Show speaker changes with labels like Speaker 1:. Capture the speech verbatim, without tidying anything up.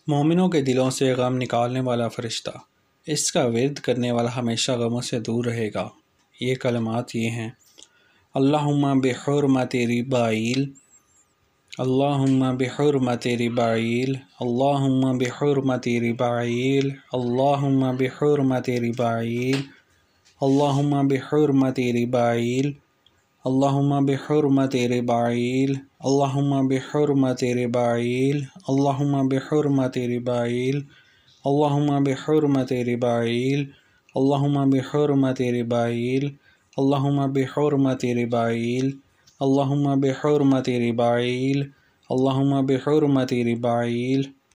Speaker 1: मोमिनों के दिलों से गम निकालने वाला फ़रिश्ता, इसका विर्द करने वाला हमेशा गमों से दूर रहेगा। ये कलमात ये हैं: अल्लाहुम्मा बिहुर्मति रिबाईल, अल्लाहुम्मा बिहुर्मति रिबाईल, अल्लाहुम्मा बिहुर्मति रिबाईल, अल्लाहुम्मा बिहुर्मति रिबाईल, अल्लाहुम्मा बिहुर्मति रिबाईल, अल्लाहुम्मा बिहुर्मति रिबाईल, अल्लाहुम्मा बिहुर्मति रिबाईल, अल्लाहुम्मा बिहुर्मति रिबाईल, अल्लाहुम्मा बिहुर्मति रिबाईल, अल्लाहुम्मा बिहुर्मति रिबाईल, अल्लाहुम्मा बिहुर्मति रिबाईल, अल्लाहुम्मा बिहुर्मति रिबाईल, अल्लाहुम्मा बिहुर्मति रिबाईल,